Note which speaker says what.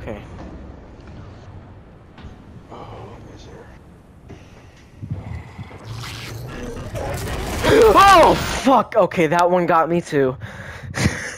Speaker 1: Okay.
Speaker 2: Oh, misery.
Speaker 1: Oh fuck! Okay, that one got me too.